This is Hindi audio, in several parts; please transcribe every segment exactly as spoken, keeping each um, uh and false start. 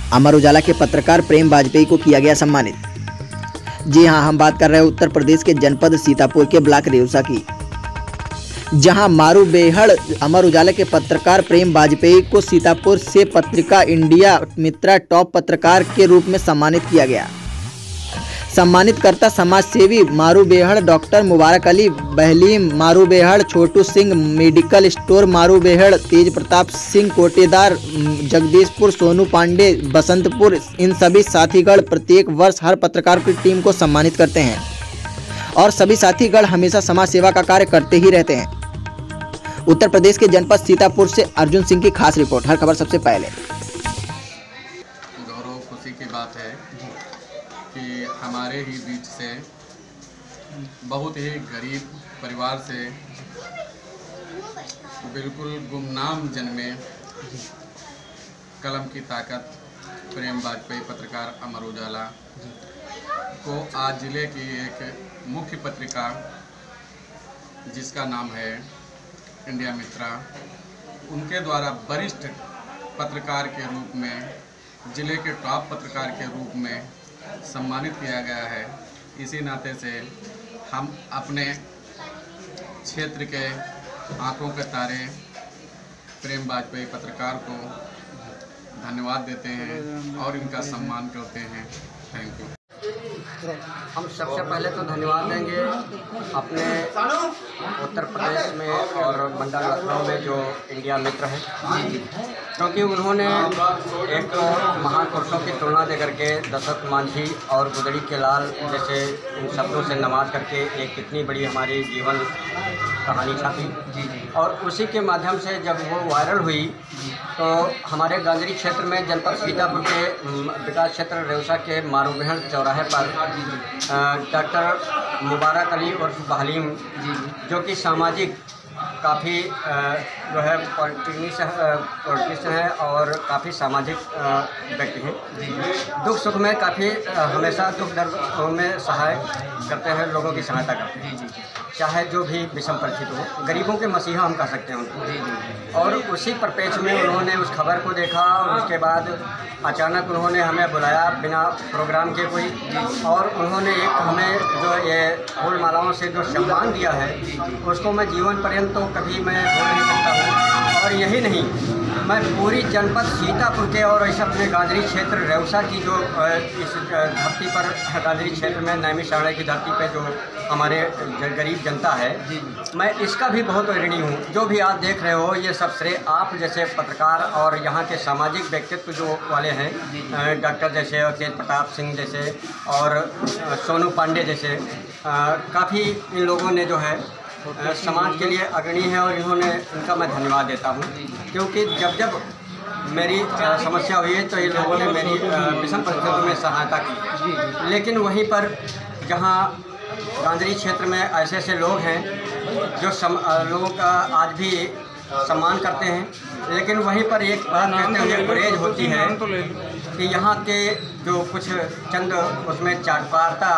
अमर उजाला के पत्रकार प्रेम वाजपेयी को किया गया सम्मानित। जी हां, हम बात कर रहे हैं उत्तर प्रदेश के जनपद सीतापुर के ब्लॉक रेउसा की, जहां मारूबेहड़ अमर उजाला के पत्रकार प्रेम वाजपेयी को सीतापुर से पत्रिका इंडिया मित्रा टॉप पत्रकार के रूप में सम्मानित किया गया। सम्मानित करता समाज सेवी Marubehad doctor Mubarak Ali, Bahleem Marubehad, Chhotu Singh medical store Marubehad, Tej Pratap Singh कोटेदार, जगदीशपुर, सोनू पांडे बसंतपुर, इन सभी साथीगण प्रत्येक वर्ष हर पत्रकार की टीम को सम्मानित करते हैं और सभी साथीगण हमेशा समाज सेवा का कार्य करते ही रहते हैं। उत्तर प्रदेश के जनपद सीतापुर से अर्जुन सिंह की खास रिपोर्ट। हर खबर सबसे पहले। गौरव खुशी की बात है कि हमारे ही बीच से बहुत ही गरीब परिवार से बिल्कुल गुमनाम जन्मे कलम की ताकत प्रेम वाजपेयी पत्रकार अमर उजाला को आज जिले की एक मुख्य पत्रिका जिसका नाम है इंडिया मित्रा, उनके द्वारा वरिष्ठ पत्रकार के रूप में, जिले के टॉप पत्रकार के रूप में सम्मानित किया गया है। इसी नाते से हम अपने क्षेत्र के आंखों के तारे प्रेम वाजपेयी पत्रकार को धन्यवाद देते हैं और इनका सम्मान करते हैं। Thank you. हम सबसे पहले तो धन्यवाद देंगे अपने उत्तर प्रदेश में और मंडल लखनऊ में जो इंडिया मित्र है, क्योंकि उन्होंने एक महान पुरुषों की तुलना दे करके दशरथ मांझी और गुदड़ी के लाल जैसे इन शब्दों से नवाज करके एक कितनी बड़ी हमारी जीवन कहानी छापी और उसी के माध्यम से जब वो वायरल हुई तो हमारे गांजरी क्षेत्र में जनपद सीतापुर के विकास क्षेत्र रेउसा के मारूबेहड़ चौराहे पर डॉक्टर मुबारक अली और बहलीम जो कि सामाजिक काफ़ी जो है पॉलिटिशियन पॉलिटिशियन है और काफ़ी सामाजिक व्यक्ति हैं। दुख सुख में काफ़ी हमेशा दुख दर्द में सहाय करते हैं, लोगों की सहायता करते हैं, चाहे जो भी विषम परिस्थिति हो। गरीबों के मसीहा हम कह सकते हैं उनको। और उसी परिप्रेक्ष्य में उन्होंने उस खबर को देखा और उसके बाद अचानक उन्होंने हमें बुलाया बिना प्रोग्राम के कोई, और उन्होंने एक हमें जो ये फूल मालाओं से जो सम्मान दिया है उसको मैं जीवन पर्यंत तो कभी मैं भूल नहीं सकता हूँ। और यही नहीं, मैं पूरी जनपद सीतापुर के और इस अपने गांजरी क्षेत्र रेउसा की जो इस धरती पर गांजरी क्षेत्र में नैमिषारण्य की धरती पे जो हमारे गरीब जनता है, मैं इसका भी बहुत ऋणी हूँ। जो भी आप देख रहे हो ये सब श्रेय आप जैसे पत्रकार और यहाँ के सामाजिक व्यक्तित्व जो वाले हैं, डॉक्टर जैसे और तेज प्रताप सिंह जैसे और सोनू पांडे जैसे, काफ़ी इन लोगों ने जो है समाज के लिए अग्रणी है और इन्होंने इनका मैं धन्यवाद देता हूँ। क्योंकि जब जब मेरी समस्या हुई है तो इन लोगों ने मेरी विषम परिस्थितियों में सहायता की, लेकिन वहीं पर जहाँ गांजरी क्षेत्र में ऐसे ऐसे लोग हैं जो सम, लोगों का आज भी सम्मान करते हैं, लेकिन वहीं पर एक बात कहते हुए गुरेज होती है कि यहाँ के जो कुछ चंद उसमें चाटपारता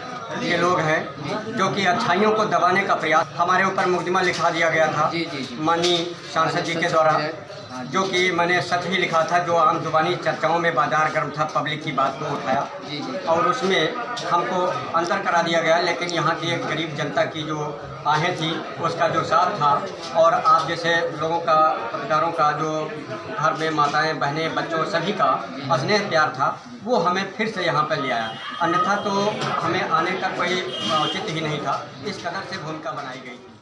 के लोग हैं जो कि अच्छाइयों को दबाने का प्रयास, हमारे ऊपर मुकदमा लिखा दिया गया था माननीय सांसद जी के द्वारा, जो कि मैंने सच ही लिखा था, जो आम जुबानी चर्चाओं में बाजार गर्म था, पब्लिक की बात को उठाया और उसमें हमको अंतर करा दिया गया। लेकिन यहाँ की एक गरीब जनता की जो आहें थी उसका जो साथ था और आप जैसे लोगों का, पत्रकारों का जो घर में माताएं बहनें बच्चों सभी का स्नेह प्यार था, वो हमें फिर से यहाँ पर ले आया। अन्यथा तो हमें आने का कोई औचित्य ही नहीं था, इस कदर से भूमिका बनाई गई।